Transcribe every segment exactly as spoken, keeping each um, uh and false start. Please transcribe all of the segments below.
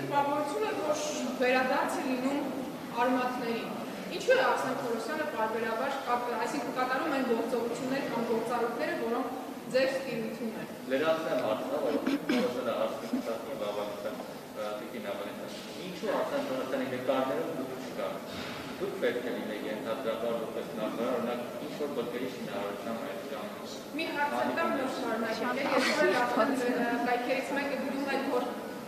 տպավորությունը, որ վերադարձ է լինում արմատներին։ Ինչու է Արսեն Թորոսյանը պարբերաբար, այսինքն կատարում են գործողություններ կամ գործառույթները, որոնք ձեր ստիրույթում են։ Լրացնեմ հարցը, որ Թորոսյանը հարցը կտակի բավականության տիկին ավանետան։ Ինչու Արսեն Թորոսյանի նկարներում դուք չկան։ Դուք պետք է լինեք ենթադրաբար որպես նախարար, օրինակ ինչ-որ բլկերի շինարարության այդ ժամանակ։ Մի հարց եմ տամ նոր շարունակել, ես որ արդեն կայքերից մեկը գրում եք, որ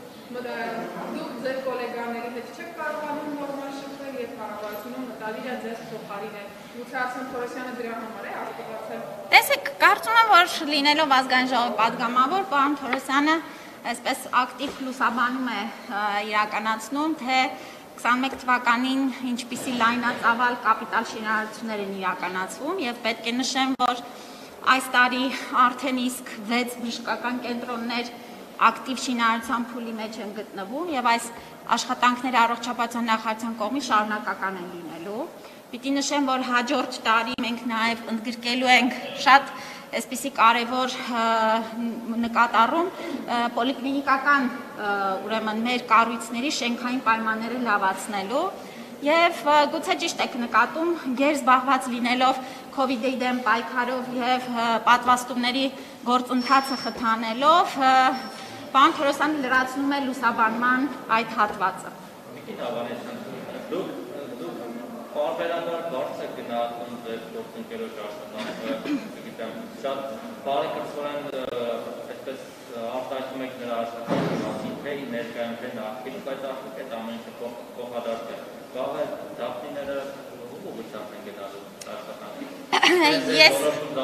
դուք ձեր կոլեգաների հետ չեք կարողանում նորմալ շփվել եւ կառավարությունում մտադիր է ձեզ փոխարինել։ Գուցե Արսեն Թորոսյանը դրա համար է արտադրել։ Տեսեք, կարծում եմ, որ լինելով ազգային ժողովի պատգամավոր, պարոն Թորոսյանը այսպես ակտիվ լուսաբանում է իրականացնում, թե քսանմեկ թվականին ինչպիսի լայնածավալ կապիտալ շինարարություններ են իրականացվում եւ պետք է նշեմ, որ այս տարի արդեն իսկ վեց բժշկական կենտրոններ ակտիվ շինարարության փուլի մեջ են գտնվում եւ այս աշխատանքները առողջապահության նախարարության կողմից շարունակական են լինելու։ Պիտի նշեմ, որ հաջորդ տարի մենք նաեւ ընդգրկելու ենք շատ այսպիսի կարևոր նկատառում պոլիկլինիկական ուրեմն մեր կառույցների շենքային պայմանները լավացնելու եւ գուցե ճիշտ եք նկատում ģեր զբաղված լինելով COVID-ի դեմ պայքարով եւ պատվաստումների գործընթացը խթանելով Պարոն Թորոսյանը լրացնում է լուսաբանման այդ հատվածը։ Տիկին Ավանեսյան, դուք պարբերաբար բարձ եք գնահատում ձեր գործընկերոջ աշխատանքը, գիտեմ, շատ բարեկրթորեն այսպես արտահայտում եք նրա աշխատանքի մասին, թե ներկայում թե նախկինում, բայց արդյոք այդ ամեն ինչը փոխադարձ է։ Գաղը Դափնիները ում ուղղությամբ են գնալու աշխատանքի։ Ես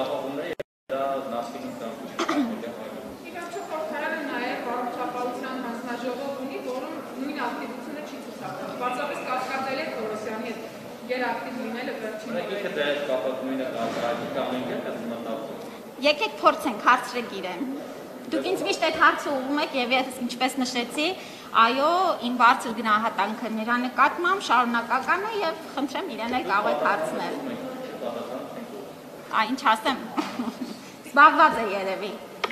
դա նախկինում կամ Իհարկե խորհրդարանը նաև առողջապահության հանձնաժողով ունի, որում նույն ակտիվությունը չի ցուցաբերում։ Բացառապես կասկածել է Թորոսյանի հետ երակտիվ լինելը վերջին օրերին։ Ինքը դրա հետ կապված նույնը կասկածի կամ ինքը մտածում։ Եկեք փորձենք հարցրեք իրեն։ Դուք ինձ միշտ այդ հարցը ուղղում եք եւ ես ինչպես նշեցի, այո, իմ բարձր գնահատանքը նրա նկատմամբ շարունակական է եւ խնդրեմ իրեն էլ կարող եք հարցնել։ Այ ինչ ասեմ։ Զբաղված է երևի։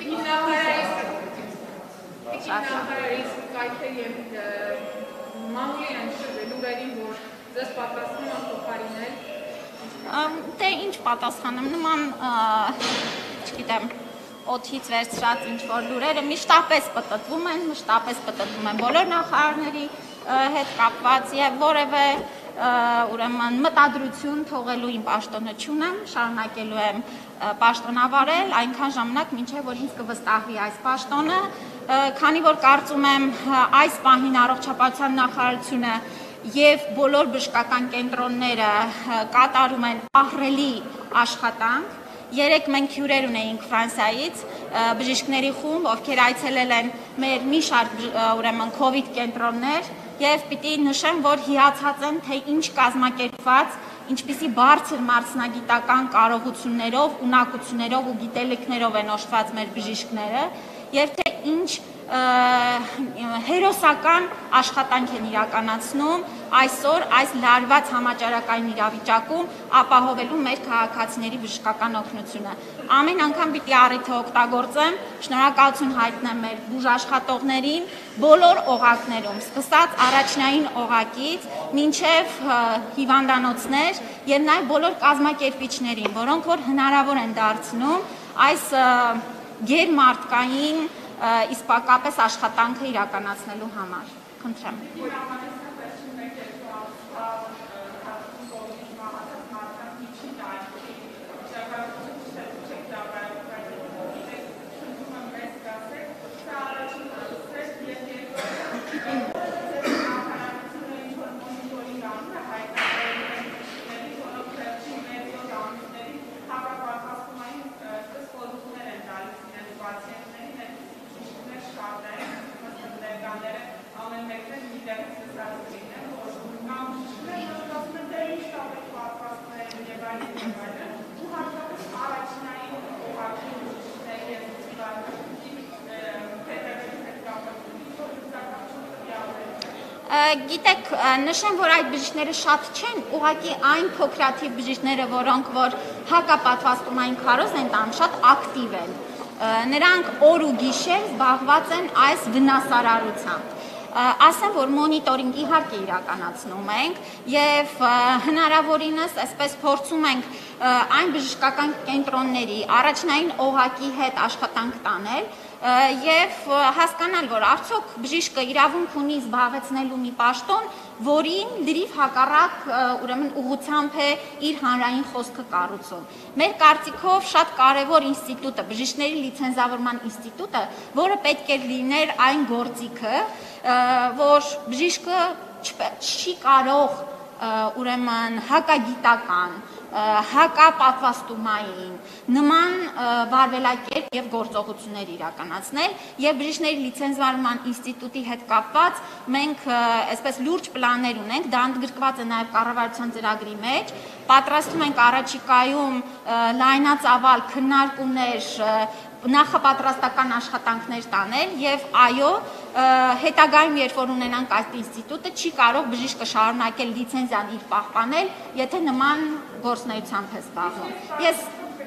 Նախարարից կայքեր եւ մամուլի են շրջել լուրերին, որ ձեզ պատրաստվում են փոխարինել։ Դե ինչ պատասխանեմ, նման, չգիտեմ, օդից վերցրած ինչ-որ լուրերը մշտապես պտտվում են, մշտապես պտտվում են բոլոր նախարարների հետ կապված եւ որևէ ուրեմն մտադրություն թողելու իմ պաշտոնը չունեմ, շարունակելու եմ պաշտոնավարել այնքան ժամանակ, մինչև որ ինձ կվստահվի այս պաշտոնը, քանի որ կարծում եմ այս պահին առողջապահության նախարարությունը եւ բոլոր բժշկական կենտրոնները կատարում են ահռելի աշխատանք։ Երեք մենք հյուրեր ունեինք Ֆրանսիայից, բժիշկների խումբ, ովքեր այցելել են մեր մի շարք ուրեմն COVID կենտրոններ եւ պիտի նշեմ, որ հիացած են, թե ինչ կազմակերպված, ինչպիսի բարձր մարզնագիտական կարողություններով, ունակություններով ու գիտելիքներով են օժտված մեր բժիշկները եւ թե ինչ հերոսական աշխատանք են իրականացնում այսօր այս լարված համաճարակային իրավիճակում ապահովելու մեր քաղաքացիների բժշկական օգնությունը։ Ամեն անգամ պիտի առիթը օգտագործեմ, շնորհակալություն հայտնեմ մեր բուժաշխատողներին բոլոր օղակներում, սկսած առաջնային օղակից մինչև հիվանդանոցներ եւ նաեւ բոլոր կազմակերպիչներին, որոնք որ հնարավոր են դարձնում այս գերմարտկային իսկապես աշխատանքը իրականացնելու համար։ Խնդրեմ։ Գիտեք, նշեմ, որ այդ բժիշկները շատ չեն, ուղղակի այն փոքրաթիվ բժիշկները, որոնք որ հակապատվաստումային քարոզ են տանում, շատ ակտիվ են։ Նրանք օր ու գիշեր զբաղված են այս վնասարարությամբ։ ասեմ, որ մոնիտորինգ իհարկե իրականացնում ենք եւ հնարավորինս այսպես փորձում ենք այն բժշկական կենտրոնների առաջնային օղակի հետ աշխատանք տանել եւ հասկանալ, որ արդյոք բժիշկը իրավունք ունի զբաղեցնելու մի պաշտոն, որին լրիվ հակառակ ուրեմն ուղղությամբ է իր հանրային խոսքը կառուցում։ Մեր կարծիքով շատ կարևոր ինստիտուտը, բժիշկների լիցենզավորման ինստիտուտը, որը պետք է լիներ այն գործիքը, որ բժիշկը չի կարող ուրեմն հակագիտական, հակապատվաստումային, նման վարվելակերպ եւ գործողություններ իրականացնել եւ բժիշկների լիցենզավորման ինստիտուտի հետ կապված մենք այսպես լուրջ պլաններ ունենք, դա ընդգրկված է նաեւ կառավարության ծրագրի մեջ, պատրաստում ենք առաջիկայում լայնածավալ քննարկումներ նախապատրաստական աշխատանքներ տանել եւ այո հետագայում երբ որ ունենանք այդ ինստիտուտը չի կարող բժիշկը շարունակել լիցենզիան իր պահպանել, եթե նման գործնեությամբ է զբաղվում։ Ես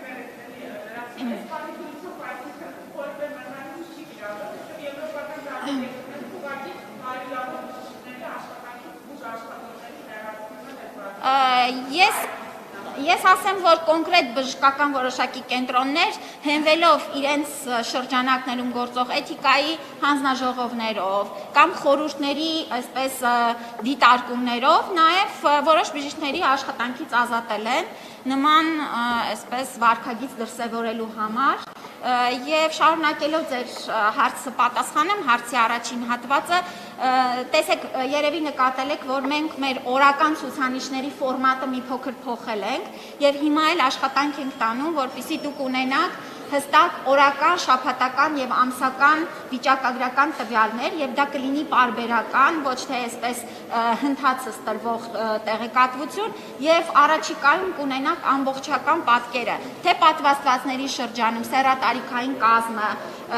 Ես Ես ասեմ, որ կոնկրետ բժշկական որոշակի կենտրոններ հենվելով իրենց շրջանակներում գործող էթիկայի հանձնաժողովներով կամ խորհուրդների այսպես դիտարկումներով նաև որոշ բժիշկների աշխատանքից ազատել են նման այսպես վարքագիծ դրսևորելու համար եւ շարունակելով ձեր հարցը պատասխանեմ, հարցի առաջին հատվածը տեսեք, երևի նկատել եք, որ մենք մեր օրական ցուցանիշների ֆորմատը մի փոքր փոխել ենք եւ հիմա էլ աշխատանք ենք տանում, որպեսզի դուք ունենաք հստակ օրական, շաբաթական եւ ամսական վիճակագրական տվյալներ եւ դա կլինի պարբերական, ոչ թե այսպես հնդածս տրվող տեղեկատվություն եւ առաջիկայում կունենաք ամբողջական պատկերը, թե պատվաստվածների շրջանում սեռատարիքային կազմը,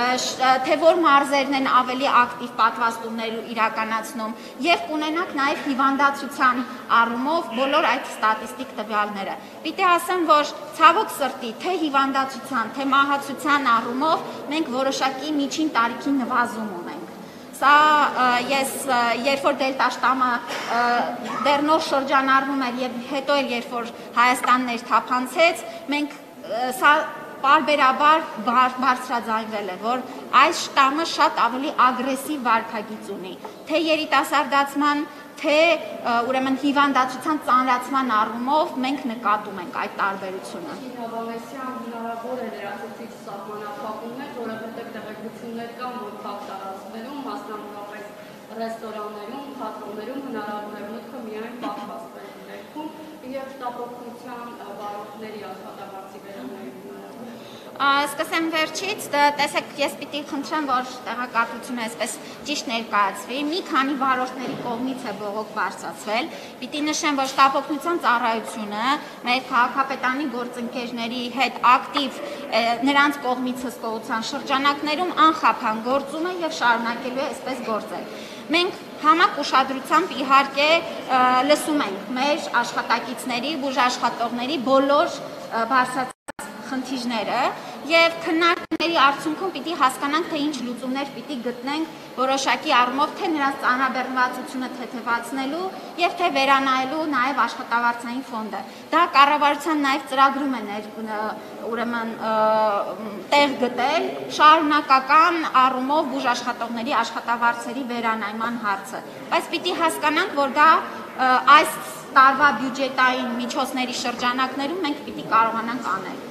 թե որ մարզերն են ավելի ակտիվ պատվաստումներ իրականացնում եւ կունենաք նաեւ հիվանդացության առումով բոլոր այդ ստատիստիկ տվյալները։ Պիտի ասեմ, որ ցավոք սրտի, թե հիվանդացության, թե մահացության առումով մենք որոշակի միջին տարիքի նվազում ունենք։ Սա ես երբ որ դելտա շտամը դեռ նոր շրջանառվում էր եւ հետո էլ երբ որ Հայաստանն էր թափանցեց, մենք սա պարբերաբար բարձրաձայնվել է, որ այս շտամը շատ ավելի ագրեսիվ վարքագիծ ունի, թե երիտասարդացման, թե ուրեմն հիվանդացության ծանրացման առումով մենք նկատում ենք այդ տարբերությունը։ Հավանեսյան հնարավոր է լրացուցիչ սահմանափակումներ, որովհետև տեղեկություններ կան, որ փակ տարածքներում, մասնավորապես ռեստորաններում, թատրոններում հնարավոր է մուտքը միայն պատվաստների ներքո եւ շտապօգնության վարորդների աշխատավարձի վերաբերյալ Սկսեմ վերջից, տեսեք, ես պիտի խնդրեմ, որ տեղեկատվությունը այսպես ճիշտ ներկայացվի, մի քանի վարորդների կողմից է բողոք բարձրացվել, պիտի նշեմ, որ շտապօգնության ծառայությունը մեր քաղաքապետարանի գործընկերների հետ ակտիվ նրանց կողմից հսկողության շրջանակներում անխափան գործում է եւ շարունակելու է այսպես գործել։ Մենք համակ ուշադրությամբ իհարկե լսում ենք մեր աշխատակիցների, բուժաշխատողների բոլոր բարձրացած խնդիրները եւ քննարկումների արդյունքում պիտի հասկանանք, թե ինչ լուծումներ պիտի գտնենք որոշակի առումով, թե նրանց ծանրաբեռնվածությունը թեթևացնելու եւ թե վերանայելու նաեւ աշխատավարձային ֆոնդը։ Դա կառավարության նաեւ ծրագրում է ուրեմն տեղ գտել շարունակական առումով բուժաշխատողների աշխատավարձերի վերանայման հարցը։ Բայց պիտի հասկանանք, որ դա այս տարվա բյուջետային միջոցների շրջանակներում մենք պիտի կարողանանք անել։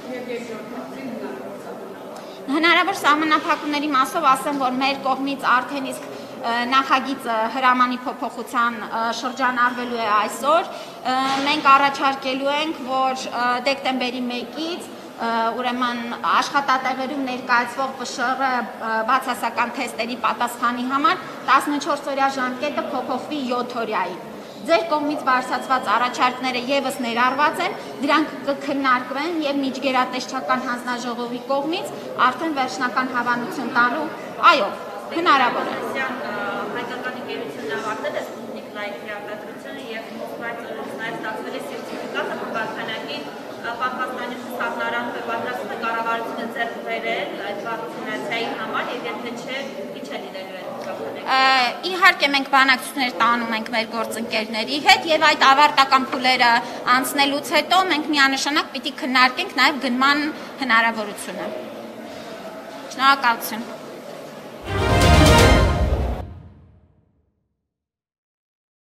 Հնարավոր սահմանափակումների մասով ասեմ, որ մեր կողմից արդեն իսկ նախագիծը հրամանի փոփոխության շրջանառվելու է այսօր։ Մենք առաջարկելու ենք, որ դեկտեմբերի մեկից ուրեմն աշխատատեղերում ներկայացվող ՊՇՌ բացասական թեստերի պատասխանի համար տասնչորսօրյա ժամկետը փոփոխվի յոթօրյայի։ Ձեր կողմից բարձրացված առաջարկները եւս ներառված են, դրանք կքննարկվեն եւ միջգերատեսչական հանձնաժողովի կողմից արդեն վերջնական հավանություն տալու, այո, հնարավոր է։ Հայկական ընկերությունն ավարտել է Sputnik Light հրապարակությունը եւ Մոսկվայից նաեւ ստացվել է սերտիֆիկատը, որ Բալկանակի պատվաստանյութը սահմանարանում է պատրաստում է կառավարությունը ձեռք բերել այդ վակցինացիայի համար եւ եթե չէ, ինչ է լինելու այդ։ Իհարկե մենք բանակցություններ տանում ենք մեր գործընկերների հետ եւ այդ ավարտական փուլերը անցնելուց հետո մենք միանշանակ պիտի քննարկենք նաեւ գնման հնարավորությունը։ Շնորհակալություն։